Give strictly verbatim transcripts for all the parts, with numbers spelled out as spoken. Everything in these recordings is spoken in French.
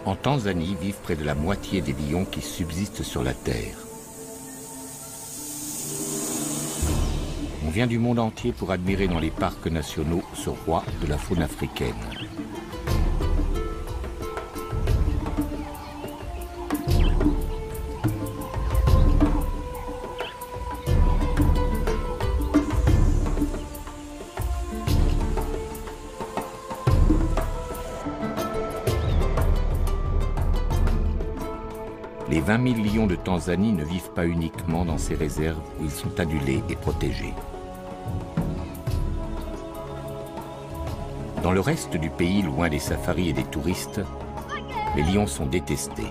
En Tanzanie vivent près de la moitié des lions qui subsistent sur la Terre. On vient du monde entier pour admirer dans les parcs nationaux ce roi de la faune africaine. Les vingt mille lions de Tanzanie ne vivent pas uniquement dans ces réserves où ils sont adulés et protégés. Dans le reste du pays, loin des safaris et des touristes, les lions sont détestés.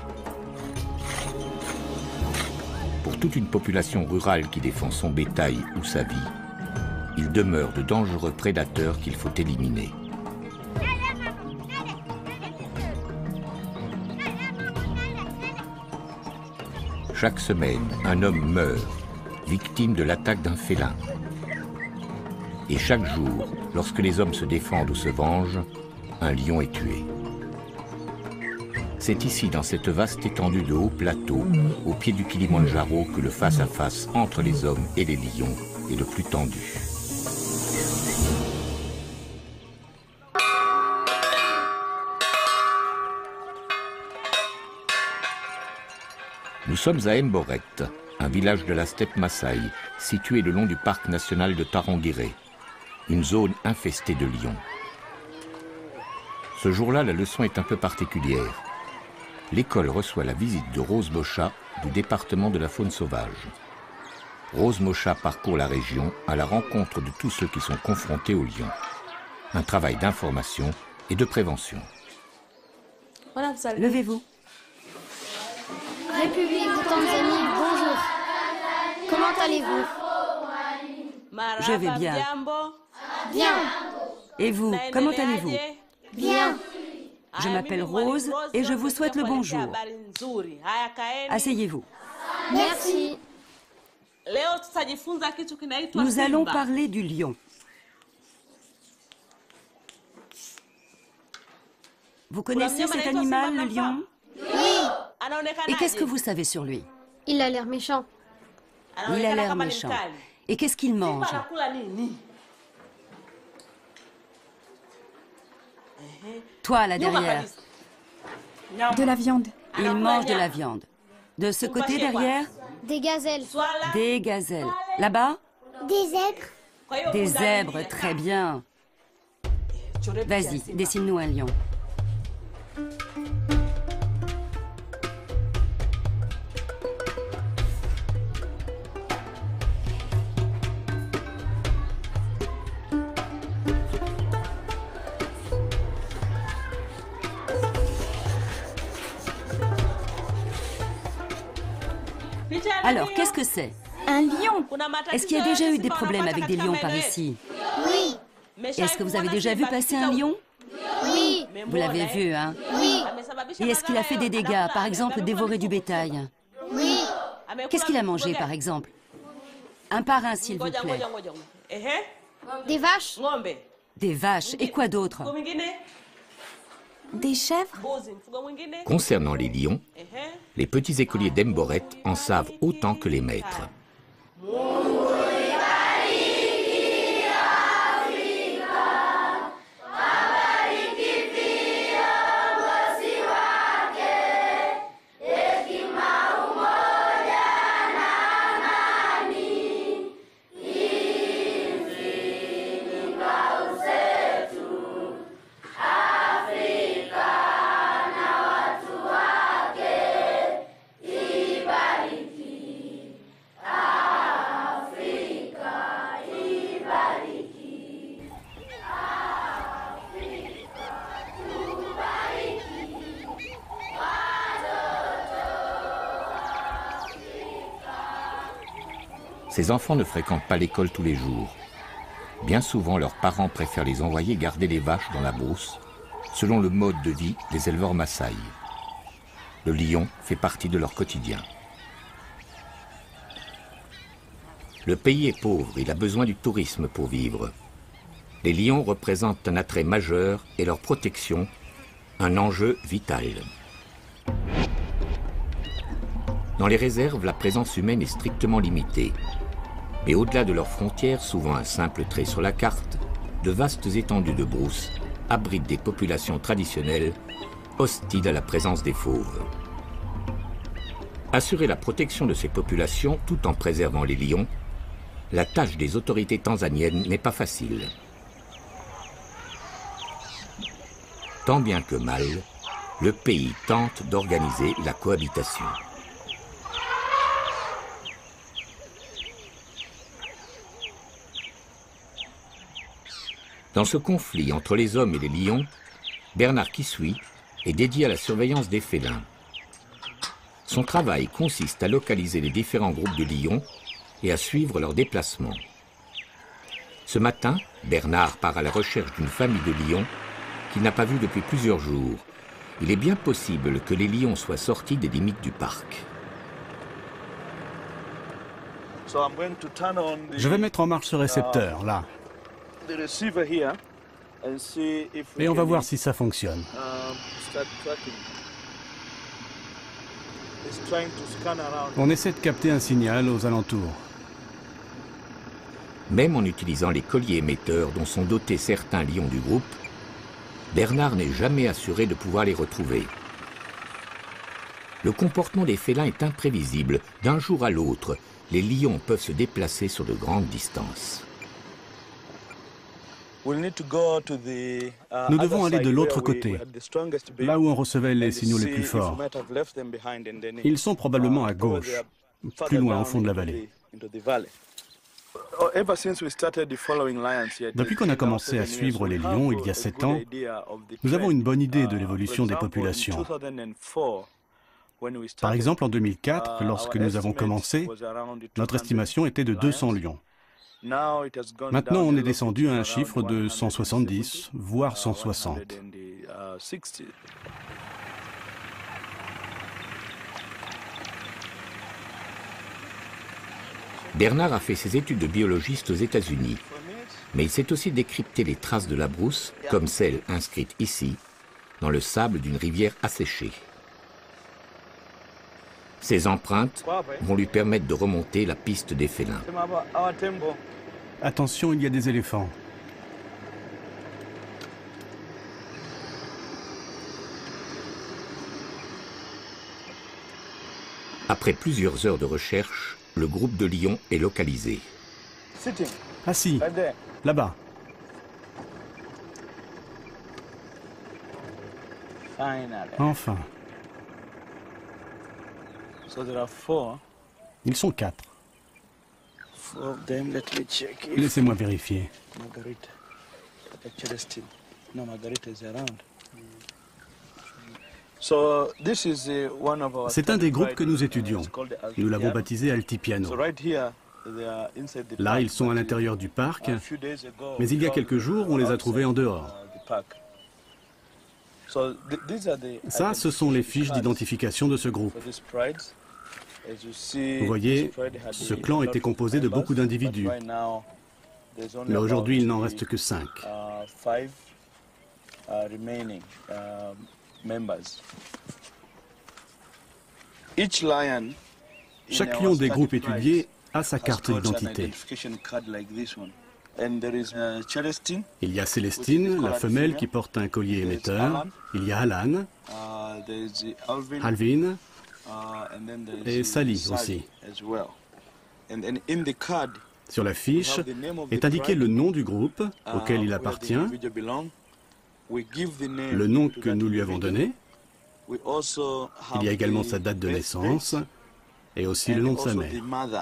Pour toute une population rurale qui défend son bétail ou sa vie, ils demeurent de dangereux prédateurs qu'il faut éliminer. Chaque semaine, un homme meurt, victime de l'attaque d'un félin. Et chaque jour, lorsque les hommes se défendent ou se vengent, un lion est tué. C'est ici, dans cette vaste étendue de hauts plateaux, au pied du Kilimandjaro, que le face-à-face entre les hommes et les lions est le plus tendu. Nous sommes à Mboret, un village de la steppe Maasai, situé le long du parc national de Tarangire, une zone infestée de lions. Ce jour-là, la leçon est un peu particulière. L'école reçoit la visite de Rose Mocha du département de la faune sauvage. Rose Mocha parcourt la région à la rencontre de tous ceux qui sont confrontés aux lions. Un travail d'information et de prévention. Voilà, vous allez... Levez-vous. République de Tanzanie, bonjour. Comment allez-vous? Je vais bien. Bien. Et vous, comment allez-vous? Bien. Je m'appelle Rose et je vous souhaite le bonjour. Asseyez-vous. Merci. Nous allons parler du lion. Vous connaissez cet animal, le lion? Oui. Et qu'est-ce que vous savez sur lui? Il a l'air méchant. Il a l'air méchant. Et qu'est-ce qu'il mange? Toi, là derrière. De la viande. Il mange de la viande. De ce côté derrière? Des gazelles. Des gazelles. Là-bas? Des zèbres. Des zèbres, très bien. Vas-y, dessine-nous un lion. Alors, qu'est-ce que c'est? Un lion. Est-ce qu'il y a déjà eu des problèmes avec des lions par ici? Oui. Est-ce que vous avez déjà vu passer un lion? Oui. Vous l'avez vu, hein? Oui. Et est-ce qu'il a fait des dégâts, par exemple dévorer du bétail? Oui. Qu'est-ce qu'il a mangé, par exemple? Un par un, s'il vous plaît. Des vaches. Des vaches. Et quoi d'autre? Des chèvres. Concernant les lions, les petits écoliers d'Mboret en savent autant que les maîtres. Ces enfants ne fréquentent pas l'école tous les jours. Bien souvent, leurs parents préfèrent les envoyer garder les vaches dans la brousse, selon le mode de vie des éleveurs Maasai. Le lion fait partie de leur quotidien. Le pays est pauvre, il a besoin du tourisme pour vivre. Les lions représentent un attrait majeur et leur protection, un enjeu vital. Dans les réserves, la présence humaine est strictement limitée. Mais au-delà de leurs frontières, souvent un simple trait sur la carte, de vastes étendues de brousse abritent des populations traditionnelles hostiles à la présence des fauves. Assurer la protection de ces populations tout en préservant les lions, la tâche des autorités tanzaniennes n'est pas facile. Tant bien que mal, le pays tente d'organiser la cohabitation. Dans ce conflit entre les hommes et les lions, Bernard Kisui est dédié à la surveillance des félins. Son travail consiste à localiser les différents groupes de lions et à suivre leurs déplacements. Ce matin, Bernard part à la recherche d'une famille de lions qu'il n'a pas vue depuis plusieurs jours. Il est bien possible que les lions soient sortis des limites du parc. Je vais mettre en marche ce récepteur, là. Et on va voir si ça fonctionne. On essaie de capter un signal aux alentours. Même en utilisant les colliers émetteurs dont sont dotés certains lions du groupe, Bernard n'est jamais assuré de pouvoir les retrouver. Le comportement des félins est imprévisible. D'un jour à l'autre, les lions peuvent se déplacer sur de grandes distances. Nous devons aller de l'autre côté, là où on recevait les signaux les plus forts. Ils sont probablement à gauche, plus loin au fond de la vallée. Depuis qu'on a commencé à suivre les lions il y a sept ans, nous avons une bonne idée de l'évolution des populations. Par exemple, en deux mille quatre, lorsque nous avons commencé, notre estimation était de deux cents lions. Maintenant, on est descendu à un chiffre de cent soixante-dix, voire cent soixante. Bernard a fait ses études de biologiste aux États-Unis, mais il sait aussi décrypter les traces de la brousse, comme celle inscrite ici, dans le sable d'une rivière asséchée. Ces empreintes vont lui permettre de remonter la piste des félins. Attention, il y a des éléphants. Après plusieurs heures de recherche, le groupe de lions est localisé. Assis, là-bas. Enfin. Ils sont quatre. Laissez-moi vérifier. C'est un des groupes que nous étudions. Nous l'avons baptisé Altipiano. Là, ils sont à l'intérieur du parc, mais il y a quelques jours, on les a trouvés en dehors. Ça, ce sont les fiches d'identification de ce groupe. Vous voyez, ce clan était composé de beaucoup d'individus. Mais aujourd'hui, il n'en reste que cinq. Chaque lion des groupes étudiés a sa carte d'identité. Il y a Célestine, la femelle qui porte un collier émetteur. Il y a Alan, Alvin et Sally aussi. Sur la fiche est indiqué le nom du groupe auquel il appartient, le nom que nous lui avons donné. Il y a également sa date de naissance et aussi le nom de sa mère.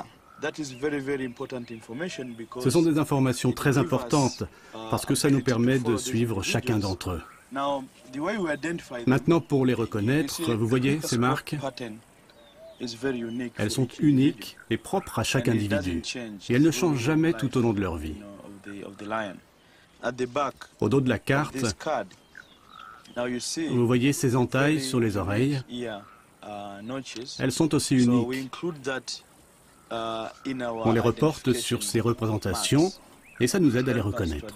Ce sont des informations très importantes parce que ça nous permet de suivre chacun d'entre eux. Maintenant, pour les reconnaître, vous voyez ces marques? Elles sont uniques et propres à chaque individu. Et elles ne changent jamais tout au long de leur vie. Au dos de la carte, vous voyez ces entailles sur les oreilles. Elles sont aussi uniques. On les reporte sur ces représentations et ça nous aide à les reconnaître.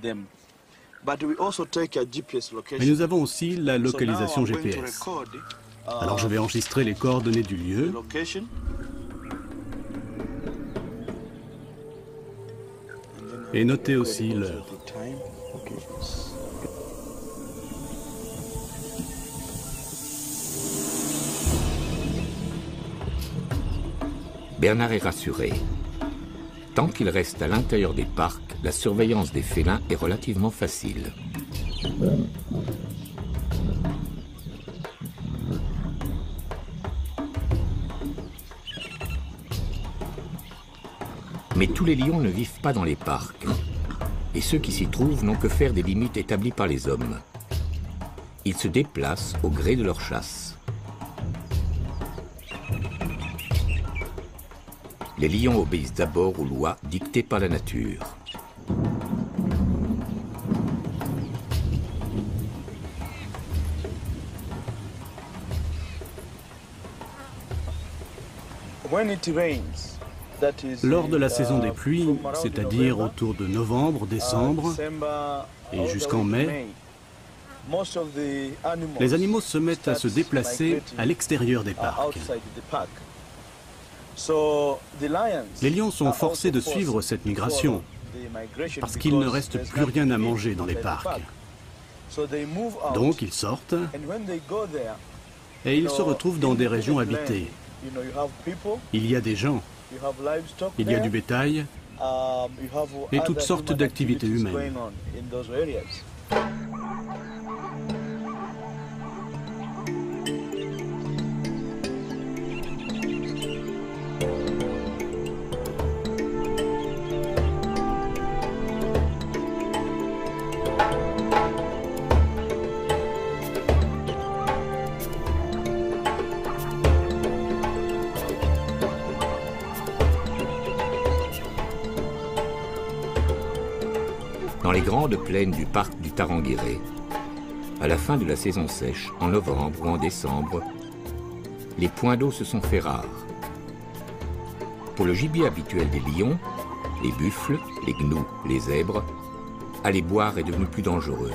Mais nous avons aussi la localisation G P S. Alors je vais enregistrer les coordonnées du lieu. Et noter aussi l'heure. Bernard est rassuré. Tant qu'il reste à l'intérieur des parcs, la surveillance des félins est relativement facile. Mais tous les lions ne vivent pas dans les parcs. Et ceux qui s'y trouvent n'ont que faire des limites établies par les hommes. Ils se déplacent au gré de leur chasse. Les lions obéissent d'abord aux lois dictées par la nature. Lors de la saison des pluies, c'est-à-dire autour de novembre, décembre et jusqu'en mai, les animaux se mettent à se déplacer à l'extérieur des parcs. Les lions sont forcés de suivre cette migration parce qu'il ne reste plus rien à manger dans les parcs. Donc ils sortent et ils se retrouvent dans des régions habitées. Il y a des gens, il y a du bétail et toutes sortes d'activités humaines. Dans les grandes plaines du parc du Tarangire, à la fin de la saison sèche, en novembre ou en décembre, les points d'eau se sont fait rares. Pour le gibier habituel des lions, les buffles, les gnous, les zèbres, aller boire est devenu plus dangereux.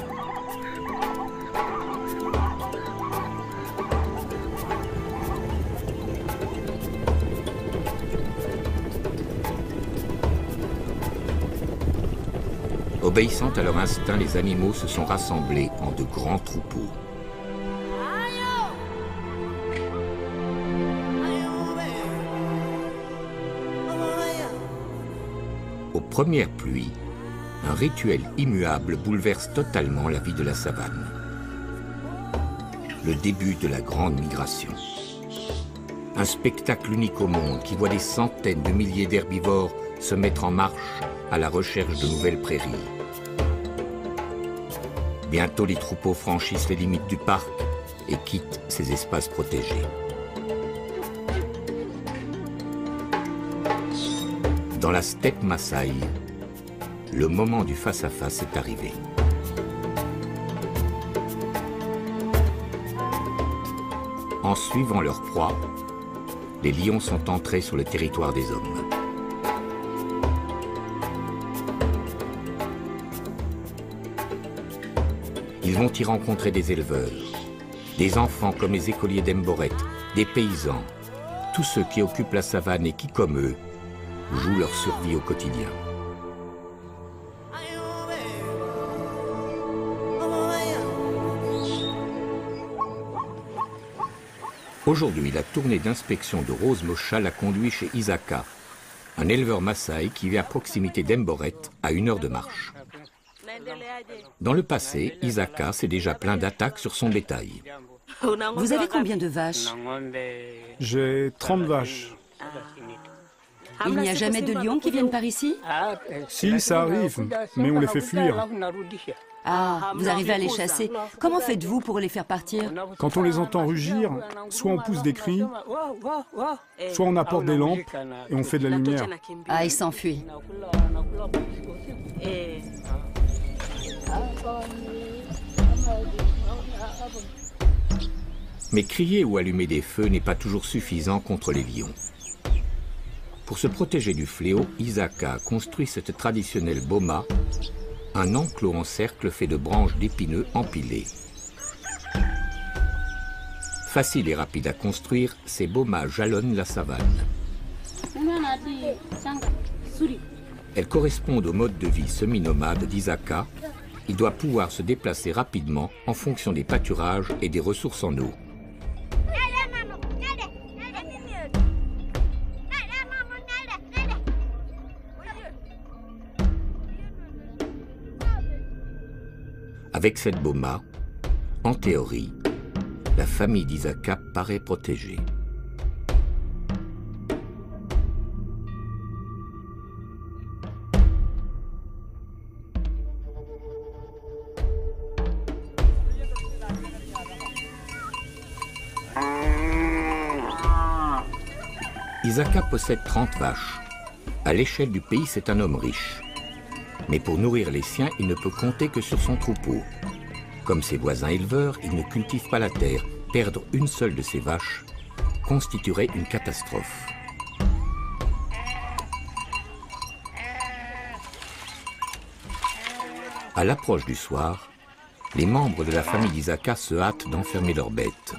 Obéissant à leur instinct, les animaux se sont rassemblés en de grands troupeaux. Aux premières pluies, un rituel immuable bouleverse totalement la vie de la savane. Le début de la grande migration. Un spectacle unique au monde qui voit des centaines de milliers d'herbivores se mettre en marche à la recherche de nouvelles prairies. Bientôt, les troupeaux franchissent les limites du parc et quittent ces espaces protégés. Dans la steppe Maasai, le moment du face-à-face est arrivé. En suivant leur proie, les lions sont entrés sur le territoire des hommes. Ils vont y rencontrer des éleveurs, des enfants comme les écoliers d'Emboret, des paysans, tous ceux qui occupent la savane et qui, comme eux, jouent leur survie au quotidien. Aujourd'hui, la tournée d'inspection de Rose Mocha l'a conduit chez Isaka, un éleveur Maasai qui vit à proximité d'Emboret, à une heure de marche. Dans le passé, Isaka s'est déjà plaint d'attaques sur son bétail. Vous avez combien de vaches? J'ai trente vaches. Il n'y a jamais de lions qui viennent par ici? Si, ça arrive, mais on les fait fuir. Ah, vous arrivez à les chasser. Comment faites-vous pour les faire partir? Quand on les entend rugir, soit on pousse des cris, soit on apporte des lampes et on fait de la lumière. Ah, ils s'enfuient. Mais crier ou allumer des feux n'est pas toujours suffisant contre les lions. Pour se protéger du fléau, Isaka construit cette traditionnelle boma, un enclos en cercle fait de branches d'épineux empilées. Facile et rapide à construire, ces bomas jalonnent la savane. Elles correspondent au mode de vie semi-nomade d'Isaka. Il doit pouvoir se déplacer rapidement en fonction des pâturages et des ressources en eau. Avec cette boma, en théorie, la famille d'Isaka paraît protégée. Isaka possède trente vaches. À l'échelle du pays, c'est un homme riche. Mais pour nourrir les siens, il ne peut compter que sur son troupeau. Comme ses voisins éleveurs, il ne cultive pas la terre. Perdre une seule de ses vaches constituerait une catastrophe. À l'approche du soir, les membres de la famille d'Isaka se hâtent d'enfermer leurs bêtes.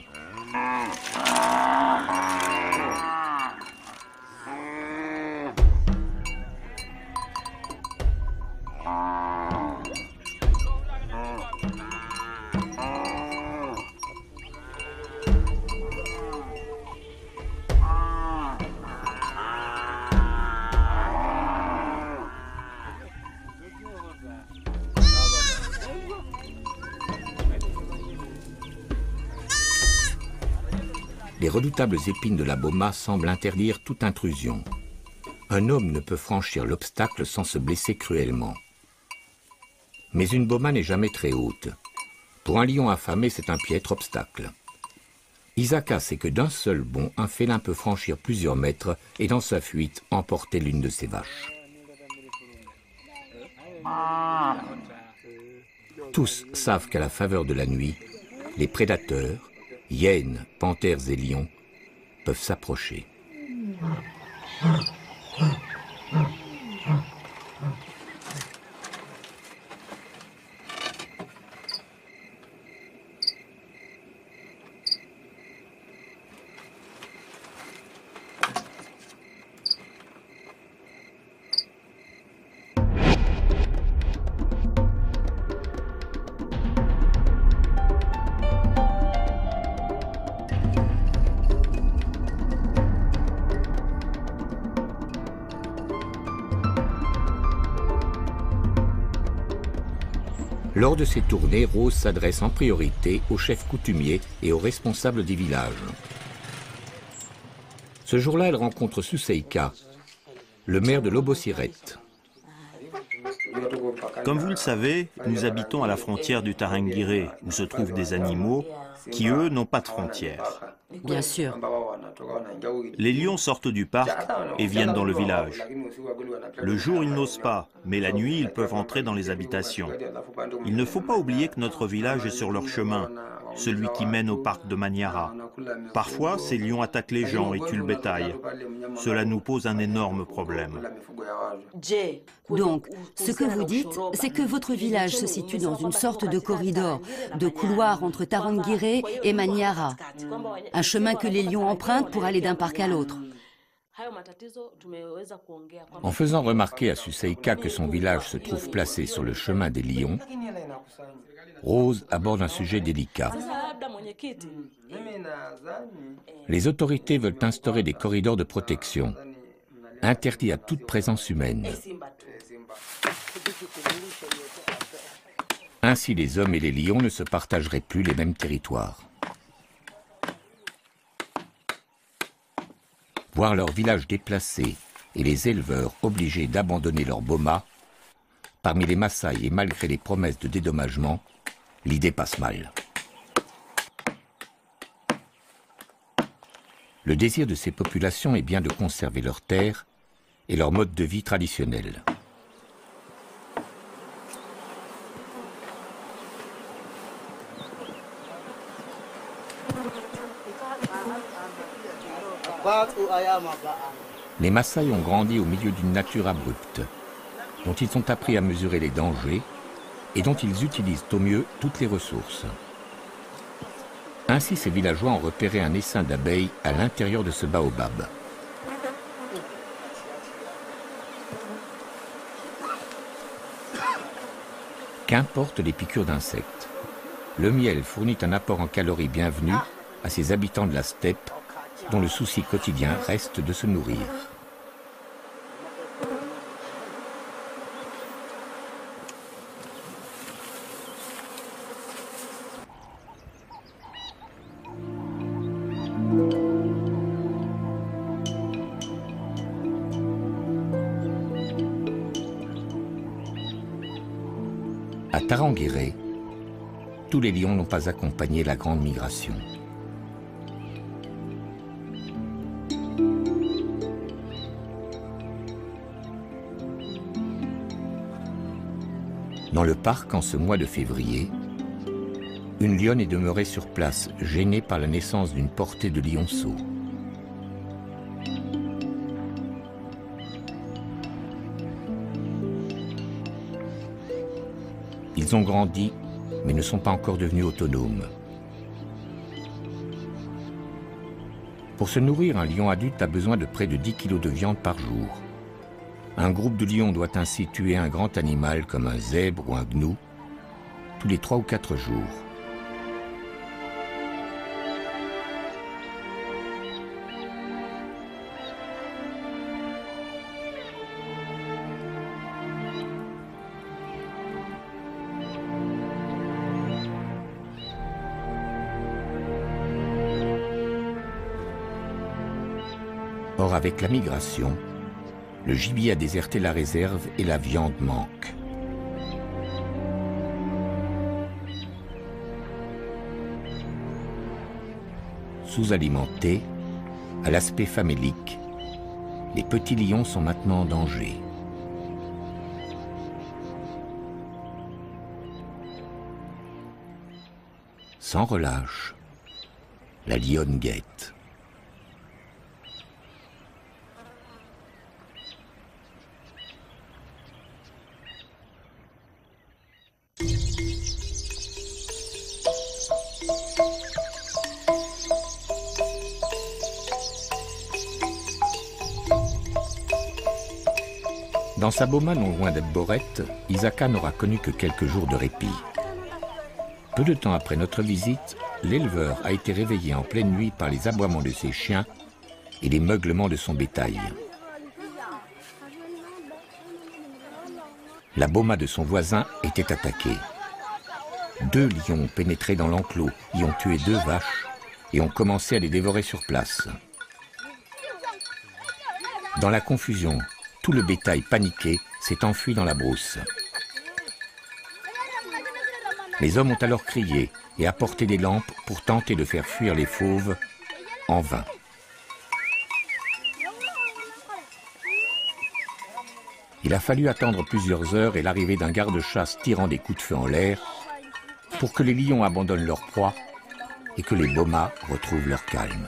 Les redoutables épines de la boma semblent interdire toute intrusion. Un homme ne peut franchir l'obstacle sans se blesser cruellement. Mais une boma n'est jamais très haute. Pour un lion affamé, c'est un piètre obstacle. Isaka sait que d'un seul bond, un félin peut franchir plusieurs mètres et dans sa fuite, emporter l'une de ses vaches. Tous savent qu'à la faveur de la nuit, les prédateurs, hyènes, panthères et lions, peuvent s'approcher. Lors de ces tournées, Rose s'adresse en priorité aux chefs coutumiers et aux responsables des villages. Ce jour-là, elle rencontre Suseika, le maire de Lobosiret. Comme vous le savez, nous habitons à la frontière du Tarangire, où se trouvent des animaux qui, eux, n'ont pas de frontières. Bien sûr. Les lions sortent du parc et viennent dans le village. Le jour, ils n'osent pas, mais la nuit, ils peuvent entrer dans les habitations. Il ne faut pas oublier que notre village est sur leur chemin, celui qui mène au parc de Manyara. Parfois, ces lions attaquent les gens et tuent le bétail. Cela nous pose un énorme problème. Donc, ce que vous dites, c'est que votre village se situe dans une sorte de corridor, de couloir entre Tarangire et Manyara. Un chemin que les lions empruntent pour aller d'un parc à l'autre. En faisant remarquer à Suseika que son village se trouve placé sur le chemin des lions, Rose aborde un sujet délicat. Les autorités veulent instaurer des corridors de protection, interdits à toute présence humaine. Ainsi, les hommes et les lions ne se partageraient plus les mêmes territoires. Voir leur village déplacé et les éleveurs obligés d'abandonner leur boma, parmi les Maasai et malgré les promesses de dédommagement, l'idée passe mal. Le désir de ces populations est bien de conserver leurs terres et leur mode de vie traditionnel. Les Maasai ont grandi au milieu d'une nature abrupte, dont ils ont appris à mesurer les dangers et dont ils utilisent au mieux toutes les ressources. Ainsi, ces villageois ont repéré un essaim d'abeilles à l'intérieur de ce baobab. Qu'importe les piqûres d'insectes. Le miel fournit un apport en calories bienvenu à ces habitants de la steppe dont le souci quotidien reste de se nourrir. À Tarangire, tous les lions n'ont pas accompagné la grande migration. Dans le parc, en ce mois de février, une lionne est demeurée sur place, gênée par la naissance d'une portée de lionceaux. Ils ont grandi, mais ne sont pas encore devenus autonomes. Pour se nourrir, un lion adulte a besoin de près de dix kilos de viande par jour. Un groupe de lions doit ainsi tuer un grand animal comme un zèbre ou un gnou tous les trois ou quatre jours. Or, avec la migration, le gibier a déserté la réserve et la viande manque. Sous-alimentés, à l'aspect famélique, les petits lions sont maintenant en danger. Sans relâche, la lionne guette. Dans sa boma non loin d'Ebboret, Isaka n'aura connu que quelques jours de répit. Peu de temps après notre visite, l'éleveur a été réveillé en pleine nuit par les aboiements de ses chiens et les meuglements de son bétail. La boma de son voisin était attaquée. Deux lions ont pénétré dans l'enclos, y ont tué deux vaches et ont commencé à les dévorer sur place. Dans la confusion, tout le bétail paniqué s'est enfui dans la brousse. Les hommes ont alors crié et apporté des lampes pour tenter de faire fuir les fauves, en vain. Il a fallu attendre plusieurs heures et l'arrivée d'un garde-chasse tirant des coups de feu en l'air pour que les lions abandonnent leur proie et que les bomas retrouvent leur calme.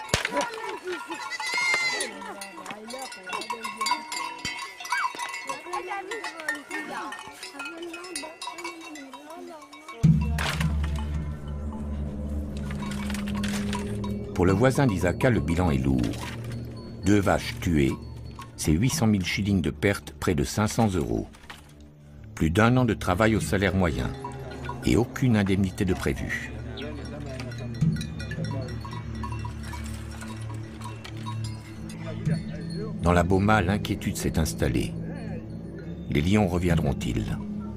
Pour le voisin d'Isaka, le bilan est lourd. Deux vaches tuées, c'est huit cent mille shillings de pertes, près de cinq cents euros. Plus d'un an de travail au salaire moyen et aucune indemnité de prévue. Dans la boma, l'inquiétude s'est installée. Les lions reviendront-ils?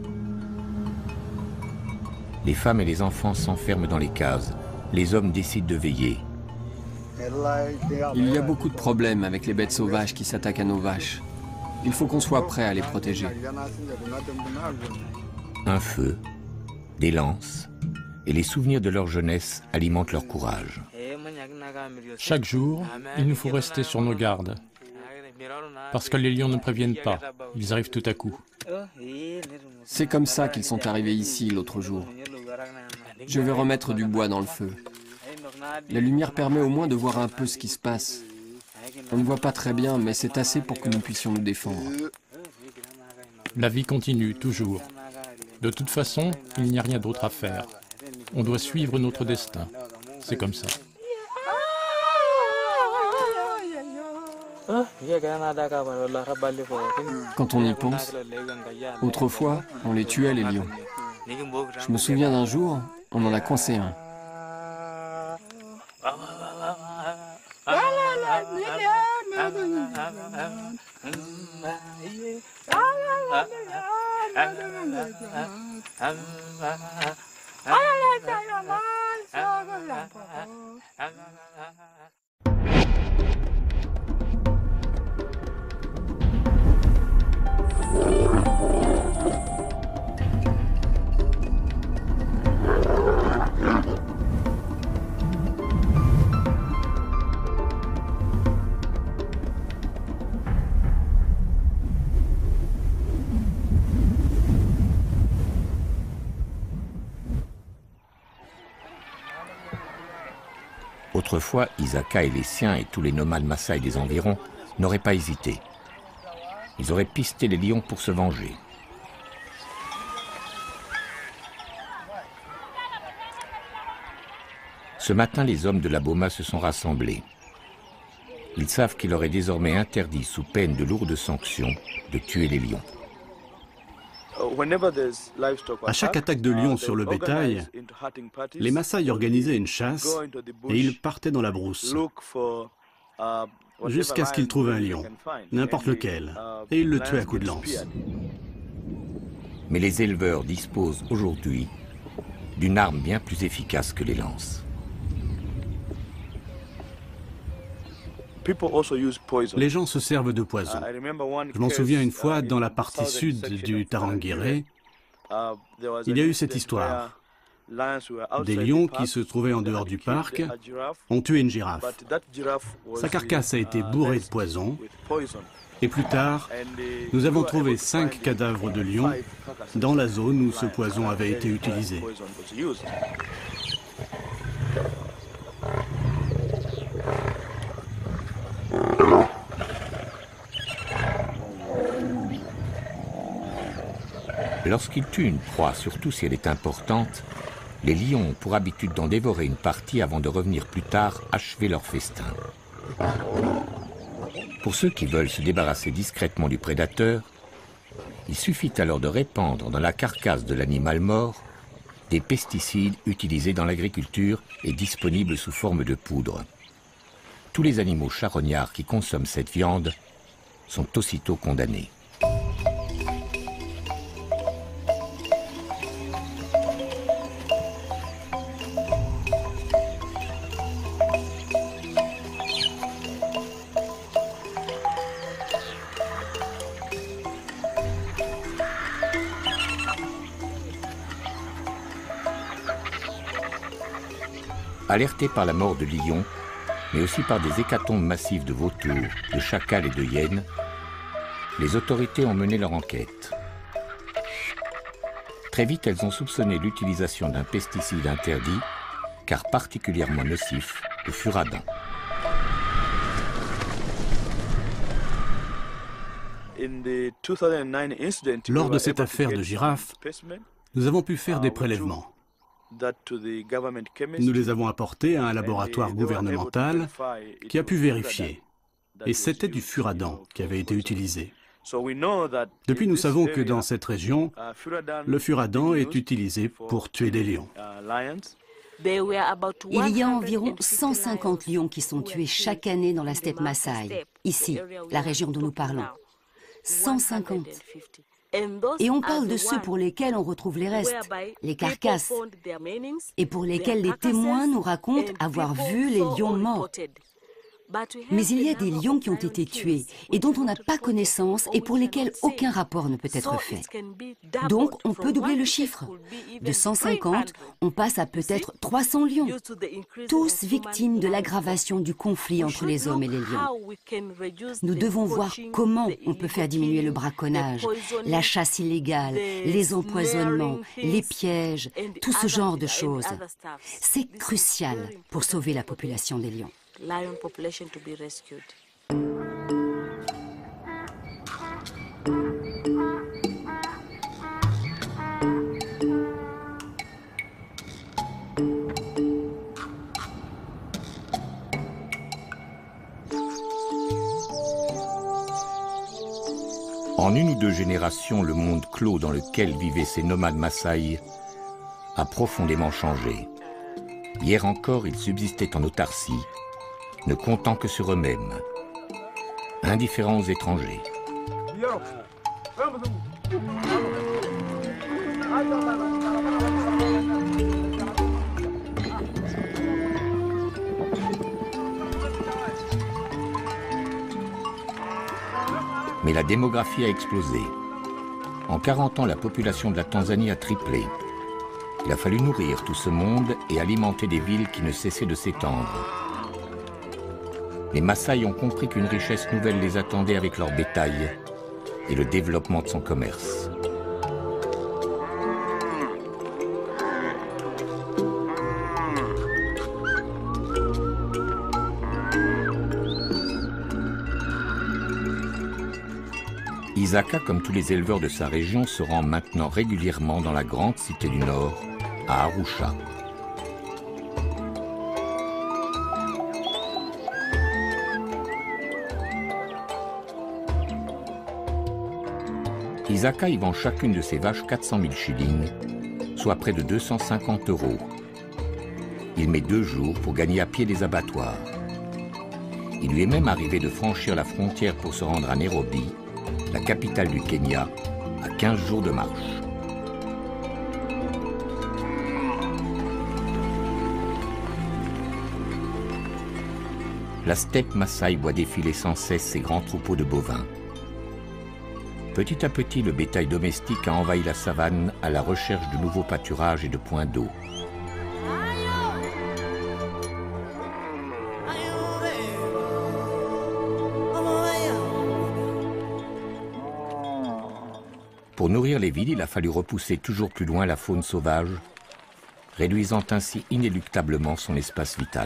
Les femmes et les enfants s'enferment dans les cases. Les hommes décident de veiller. Il y a beaucoup de problèmes avec les bêtes sauvages qui s'attaquent à nos vaches. Il faut qu'on soit prêt à les protéger. Un feu, des lances et les souvenirs de leur jeunesse alimentent leur courage. Chaque jour, il nous faut rester sur nos gardes. Parce que les lions ne préviennent pas, ils arrivent tout à coup. C'est comme ça qu'ils sont arrivés ici l'autre jour. Je vais remettre du bois dans le feu. La lumière permet au moins de voir un peu ce qui se passe. On ne voit pas très bien, mais c'est assez pour que nous puissions nous défendre. La vie continue, toujours. De toute façon, il n'y a rien d'autre à faire. On doit suivre notre destin. C'est comme ça. Quand on y pense, autrefois, on les tuait les lions. Je me souviens d'un jour, on en a coincé un. Autrefois, Isaka et les siens et tous les nomades Maasai des environs n'auraient pas hésité. Ils auraient pisté les lions pour se venger. Ce matin, les hommes de la Boma se sont rassemblés. Ils savent qu'il leur est désormais interdit, sous peine de lourdes sanctions, de tuer les lions. À chaque attaque de lions sur le bétail, les Maasai organisaient une chasse et ils partaient dans la brousse jusqu'à ce qu'ils trouvent un lion, n'importe lequel, et ils le tuaient à coups de lance. Mais les éleveurs disposent aujourd'hui d'une arme bien plus efficace que les lances. Les gens se servent de poison. Je m'en souviens une fois, dans la partie sud du Tarangire, il y a eu cette histoire. Des lions qui se trouvaient en dehors du parc ont tué une girafe. Sa carcasse a été bourrée de poison. Et plus tard, nous avons trouvé cinq cadavres de lions dans la zone où ce poison avait été utilisé. Lorsqu'ils tuent une proie, surtout si elle est importante, les lions ont pour habitude d'en dévorer une partie avant de revenir plus tard achever leur festin. Pour ceux qui veulent se débarrasser discrètement du prédateur, il suffit alors de répandre dans la carcasse de l'animal mort des pesticides utilisés dans l'agriculture et disponibles sous forme de poudre. Tous les animaux charognards qui consomment cette viande sont aussitôt condamnés. Alertés par la mort de lions, mais aussi par des hécatombes massives de vautours, de chacals et de hyènes, les autorités ont mené leur enquête. Très vite, elles ont soupçonné l'utilisation d'un pesticide interdit, car particulièrement nocif, le furadin. Lors de cette affaire de girafe, nous avons pu faire des prélèvements. Nous les avons apportés à un laboratoire gouvernemental qui a pu vérifier. Et c'était du furadin qui avait été utilisé. Depuis, nous savons que dans cette région, le furadin est utilisé pour tuer des lions. Il y a environ cent cinquante lions qui sont tués chaque année dans la steppe Maasai, ici, la région dont nous parlons. cent cinquante. Et on parle de ceux pour lesquels on retrouve les restes, les carcasses, et pour lesquels les témoins nous racontent avoir vu les lions morts. Mais il y a des lions qui ont été tués et dont on n'a pas connaissance et pour lesquels aucun rapport ne peut être fait. Donc on peut doubler le chiffre. De cent cinquante, on passe à peut-être trois cents lions, tous victimes de l'aggravation du conflit entre les hommes et les lions. Nous devons voir comment on peut faire diminuer le braconnage, la chasse illégale, les empoisonnements, les pièges, tout ce genre de choses. C'est crucial pour sauver la population des lions. Lion population to be rescued. En une ou deux générations, le monde clos dans lequel vivaient ces nomades Maasai a profondément changé. Hier encore, ils subsistaient en autarcie, ne comptant que sur eux-mêmes, indifférents aux étrangers. Mais la démographie a explosé. En quarante ans, la population de la Tanzanie a triplé. Il a fallu nourrir tout ce monde et alimenter des villes qui ne cessaient de s'étendre. Les Maasai ont compris qu'une richesse nouvelle les attendait avec leur bétail et le développement de son commerce. Isaka, comme tous les éleveurs de sa région, se rend maintenant régulièrement dans la grande cité du Nord, à Arusha. Isaka y vend chacune de ses vaches quatre cent mille shillings, soit près de deux cent cinquante euros. Il met deux jours pour gagner à pied les abattoirs. Il lui est même arrivé de franchir la frontière pour se rendre à Nairobi, la capitale du Kenya, à quinze jours de marche. La steppe Maasai voit défiler sans cesse ses grands troupeaux de bovins. Petit à petit, le bétail domestique a envahi la savane à la recherche de nouveaux pâturages et de points d'eau. Pour nourrir les villes, il a fallu repousser toujours plus loin la faune sauvage, réduisant ainsi inéluctablement son espace vital.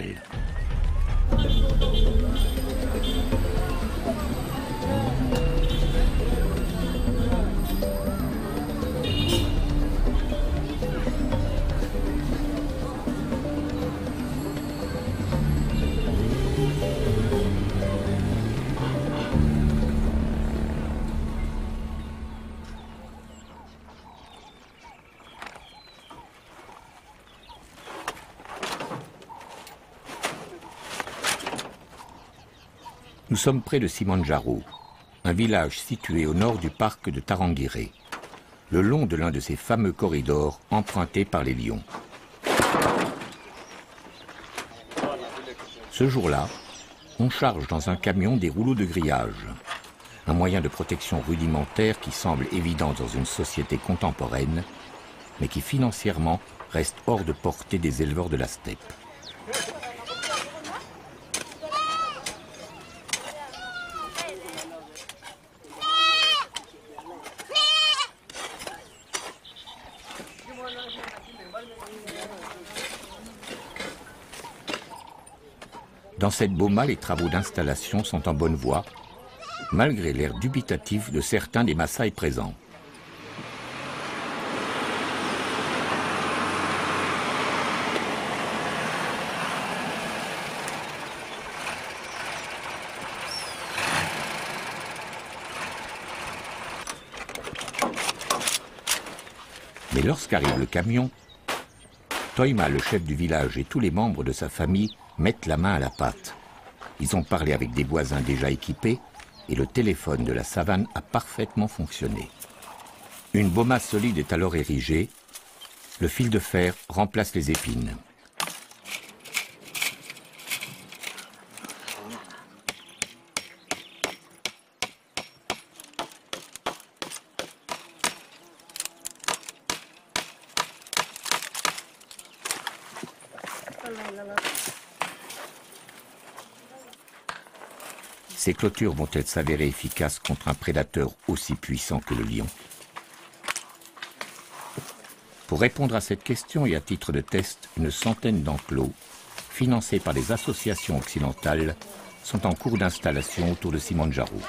Nous sommes près de Simanjaro, un village situé au nord du parc de Tarangire, le long de l'un de ces fameux corridors empruntés par les lions. Ce jour-là, on charge dans un camion des rouleaux de grillage, un moyen de protection rudimentaire qui semble évident dans une société contemporaine, mais qui financièrement reste hors de portée des éleveurs de la steppe. Dans cette boma, les travaux d'installation sont en bonne voie, malgré l'air dubitatif de certains des Maasai présents. Mais lorsqu'arrive le camion, Toima, le chef du village, et tous les membres de sa famille mettent la main à la pâte. Ils ont parlé avec des voisins déjà équipés et le téléphone de la savane a parfaitement fonctionné. Une boma solide est alors érigée. Le fil de fer remplace les épines. Ces clôtures vont-elles s'avérer efficaces contre un prédateur aussi puissant que le lion? Pour répondre à cette question et à titre de test, une centaine d'enclos, financés par des associations occidentales, sont en cours d'installation autour de Simanjaro.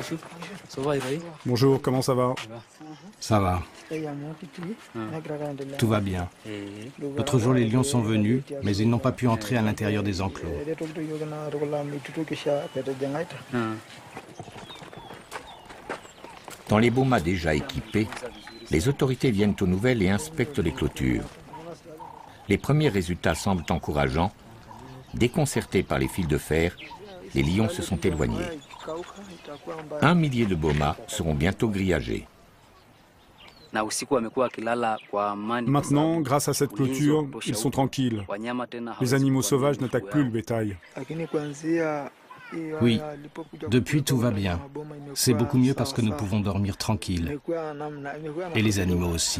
Bonjour, comment ça va? Ça va. Tout va bien. L'autre jour, les lions sont venus, mais ils n'ont pas pu entrer à l'intérieur des enclos. Dans les bomas déjà équipés, les autorités viennent aux nouvelles et inspectent les clôtures. Les premiers résultats semblent encourageants. Déconcertés par les fils de fer, les lions se sont éloignés. Un millier de bomas seront bientôt grillagés. Maintenant, grâce à cette clôture, ils sont tranquilles. Les animaux sauvages n'attaquent plus le bétail. Oui, depuis tout va bien. C'est beaucoup mieux parce que nous pouvons dormir tranquilles. Et les animaux aussi.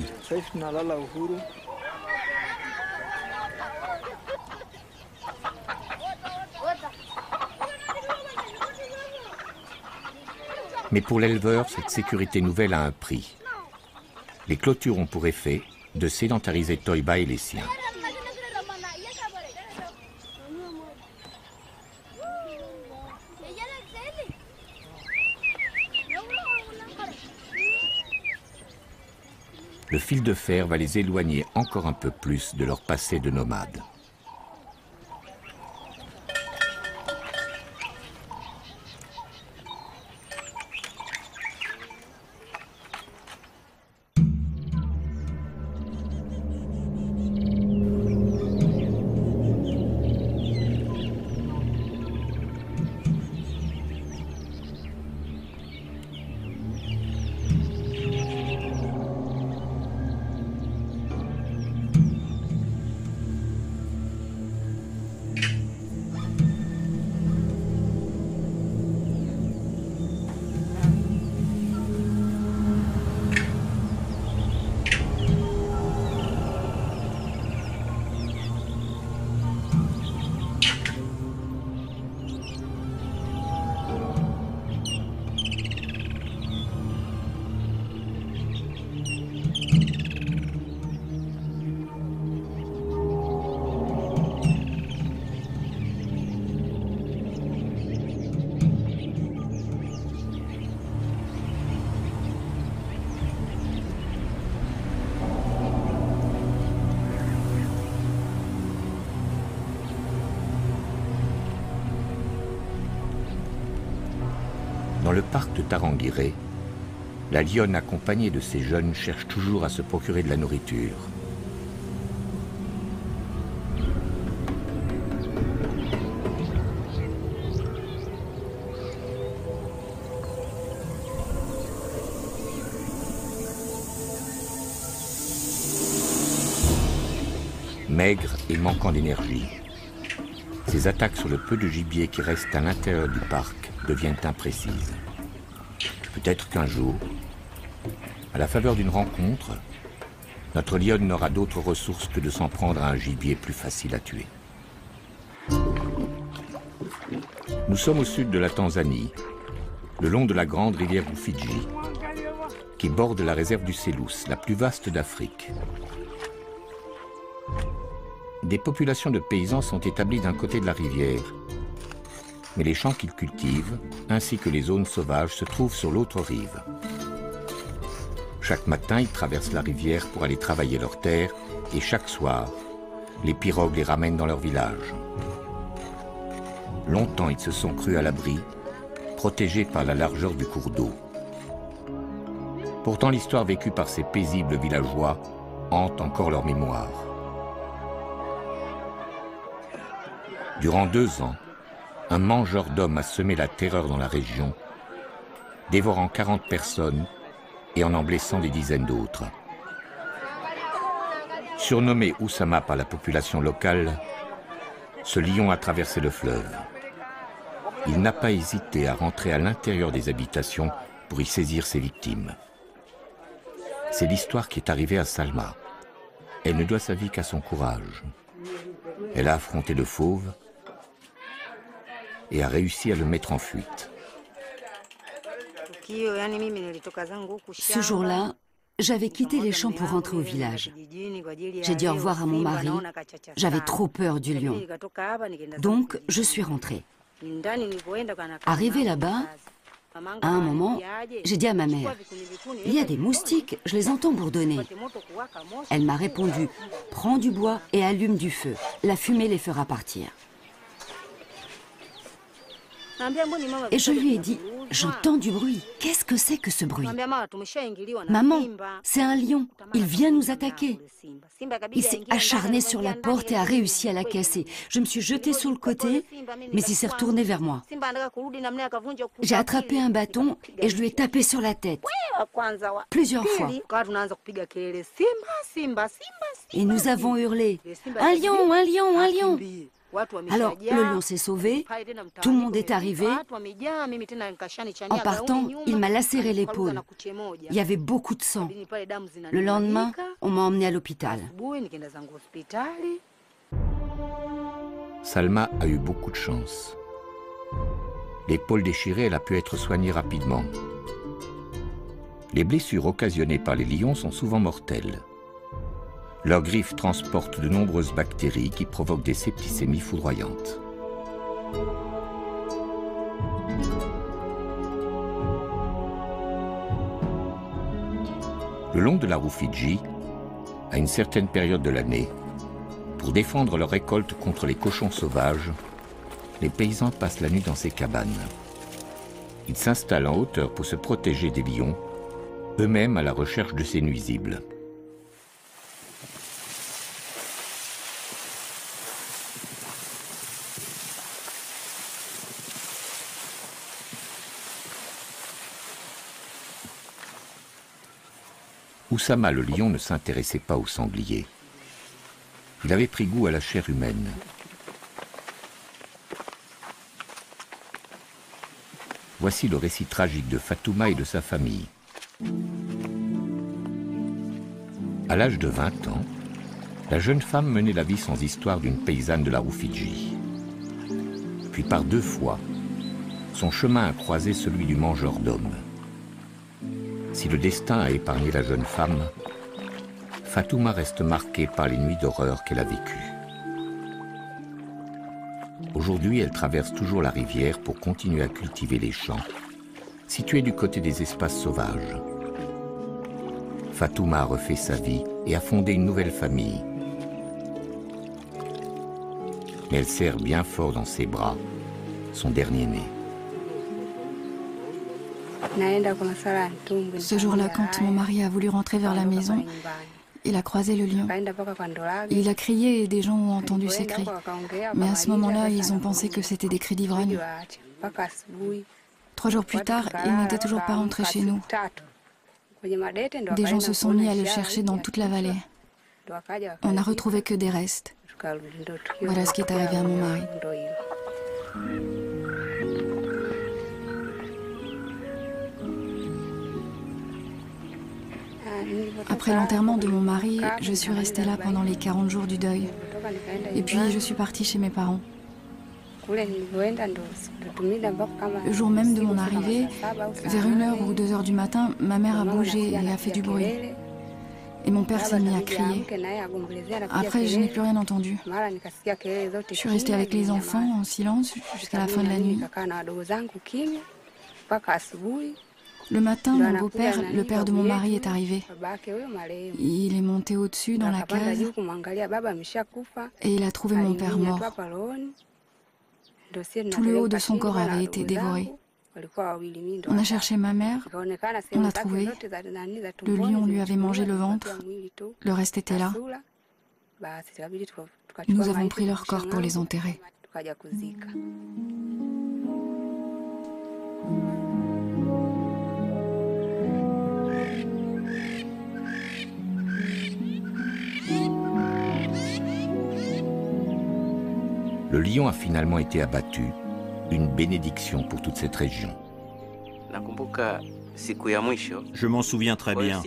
Mais pour l'éleveur, cette sécurité nouvelle a un prix. Les clôtures ont pour effet de sédentariser Toiba et les siens. Le fil de fer va les éloigner encore un peu plus de leur passé de nomades. Dans le parc de Tarangire, la lionne accompagnée de ses jeunes cherche toujours à se procurer de la nourriture. Maigre et manquant d'énergie, ses attaques sur le peu de gibier qui reste à l'intérieur du parc deviennent imprécises. Peut-être qu'un jour, à la faveur d'une rencontre, notre lionne n'aura d'autre ressource que de s'en prendre à un gibier plus facile à tuer. Nous sommes au sud de la Tanzanie, le long de la grande rivière Rufiji, qui borde la réserve du Selous, la plus vaste d'Afrique. Des populations de paysans sont établies d'un côté de la rivière, mais les champs qu'ils cultivent, ainsi que les zones sauvages, se trouvent sur l'autre rive. Chaque matin, ils traversent la rivière pour aller travailler leurs terres, et chaque soir, les pirogues les ramènent dans leur village. Longtemps, ils se sont crus à l'abri, protégés par la largeur du cours d'eau. Pourtant, l'histoire vécue par ces paisibles villageois hante encore leur mémoire. Durant deux ans, un mangeur d'hommes a semé la terreur dans la région, dévorant quarante personnes et en en blessant des dizaines d'autres. Surnommé Oussama par la population locale, ce lion a traversé le fleuve. Il n'a pas hésité à rentrer à l'intérieur des habitations pour y saisir ses victimes. C'est l'histoire qui est arrivée à Salma. Elle ne doit sa vie qu'à son courage. Elle a affronté le fauve et a réussi à le mettre en fuite. Ce jour-là, j'avais quitté les champs pour rentrer au village. J'ai dit au revoir à mon mari. J'avais trop peur du lion. Donc, je suis rentrée. Arrivée là-bas, À un moment, j'ai dit à ma mère, « Il y a des moustiques, je les entends bourdonner. » Elle m'a répondu, « Prends du bois et allume du feu. La fumée les fera partir. » Et je lui ai dit, « J'entends du bruit. Qu'est-ce que c'est que ce bruit? » Maman, c'est un lion. Il vient nous attaquer. Il s'est acharné sur la porte et a réussi à la casser. Je me suis jetée sur le côté, mais il s'est retourné vers moi. J'ai attrapé un bâton et je lui ai tapé sur la tête. Plusieurs fois. Et nous avons hurlé, « Un lion, un lion, un lion !» Alors, le lion s'est sauvé, tout le monde est arrivé. En partant, il m'a lacéré l'épaule. Il y avait beaucoup de sang. Le lendemain, on m'a emmené à l'hôpital. Salma a eu beaucoup de chance. L'épaule déchirée, elle a pu être soignée rapidement. Les blessures occasionnées par les lions sont souvent mortelles. Leurs griffes transportent de nombreuses bactéries qui provoquent des septicémies foudroyantes. Le long de la Rufiji, à une certaine période de l'année, pour défendre leur récolte contre les cochons sauvages, les paysans passent la nuit dans ces cabanes. Ils s'installent en hauteur pour se protéger des lions, eux-mêmes à la recherche de ces nuisibles. Oussama le lion ne s'intéressait pas aux sangliers. Il avait pris goût à la chair humaine. Voici le récit tragique de Fatouma et de sa famille. À l'âge de vingt ans, la jeune femme menait la vie sans histoire d'une paysanne de la Rufiji. Puis par deux fois, son chemin a croisé celui du mangeur d'hommes. Si le destin a épargné la jeune femme, Fatouma reste marquée par les nuits d'horreur qu'elle a vécues. Aujourd'hui, elle traverse toujours la rivière pour continuer à cultiver les champs, situés du côté des espaces sauvages. Fatouma a refait sa vie et a fondé une nouvelle famille. Mais elle serre bien fort dans ses bras son dernier-né. Ce jour-là, quand mon mari a voulu rentrer vers la maison, il a croisé le lion. Il a crié et des gens ont entendu ses cris. Mais à ce moment-là, ils ont pensé que c'était des cris d'ivrogne. Trois jours plus tard, il n'était toujours pas rentré chez nous. Des gens se sont mis à le chercher dans toute la vallée. On n'a retrouvé que des restes. Voilà ce qui est arrivé à mon mari. Après l'enterrement de mon mari, je suis restée là pendant les quarante jours du deuil. Et puis je suis partie chez mes parents. Le jour même de mon arrivée, vers une heure ou deux heures du matin, ma mère a bougé et a fait du bruit. Et mon père s'est mis à crier. Après, je n'ai plus rien entendu. Je suis restée avec les enfants en silence jusqu'à la fin de la nuit. Le matin, mon beau-père, le père de mon mari, est arrivé. Il est monté au-dessus dans la case et il a trouvé mon père mort. Tout le haut de son corps avait été dévoré. On a cherché ma mère, on l'a trouvée. Le lion lui avait mangé le ventre, le reste était là. Nous avons pris leur corps pour les enterrer. Le lion a finalement été abattu, une bénédiction pour toute cette région. Je m'en souviens très bien.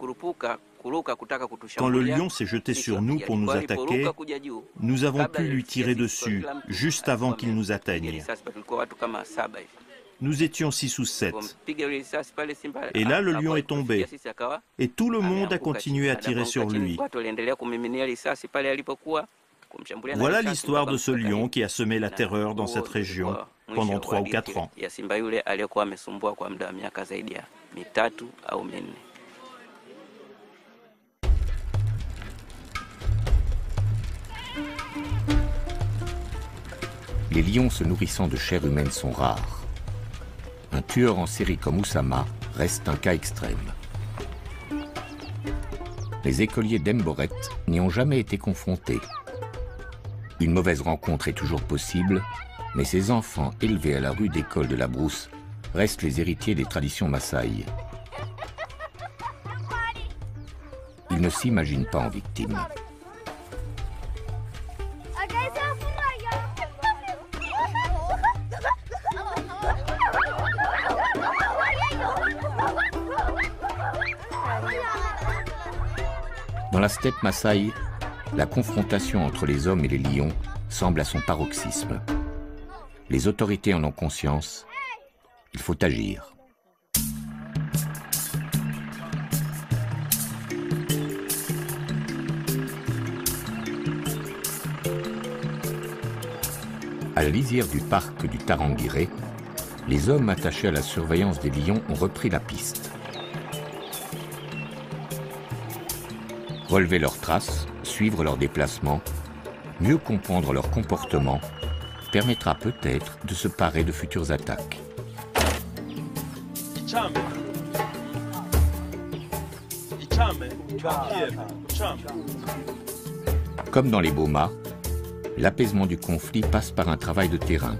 Quand le lion s'est jeté sur nous pour nous attaquer, nous avons pu lui tirer dessus, juste avant qu'il nous atteigne. Nous étions six ou sept. Et là, le lion est tombé. Et tout le monde a continué à tirer sur lui. Voilà l'histoire de ce lion qui a semé la terreur dans cette région pendant trois ou quatre ans. Les lions se nourrissant de chair humaine sont rares. Un tueur en série comme Oussama reste un cas extrême. Les écoliers d'Emboret n'y ont jamais été confrontés. Une mauvaise rencontre est toujours possible, mais ces enfants élevés à la rude école de la Brousse restent les héritiers des traditions Maasai. Ils ne s'imaginent pas en victimes. Dans la steppe Maasai, la confrontation entre les hommes et les lions semble à son paroxysme. Les autorités en ont conscience. Il faut agir. À la lisière du parc du Tarangire, les hommes attachés à la surveillance des lions ont repris la piste. Relever leurs traces, suivre leurs déplacements, mieux comprendre leur comportement, permettra peut-être de se parer de futures attaques. Comme dans les Boma, l'apaisement du conflit passe par un travail de terrain.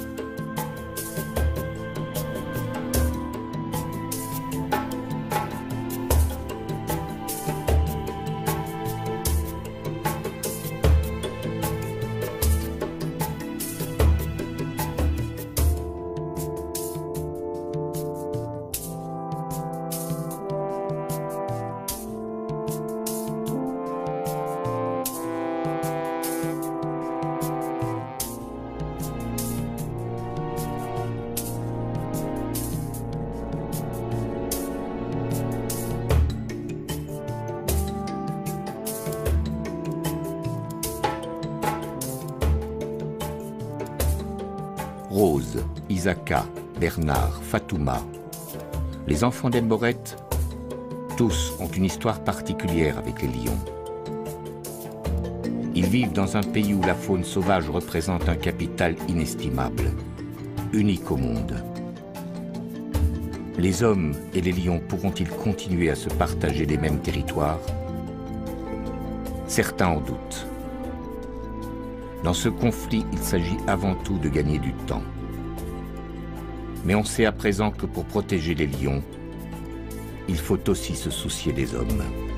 Rose, Isaka, Bernard, Fatouma. Les enfants d'Emboret, tous ont une histoire particulière avec les lions. Ils vivent dans un pays où la faune sauvage représente un capital inestimable, unique au monde. Les hommes et les lions pourront-ils continuer à se partager les mêmes territoires? Certains en doutent. Dans ce conflit, il s'agit avant tout de gagner du temps. Mais on sait à présent que pour protéger les lions, il faut aussi se soucier des hommes.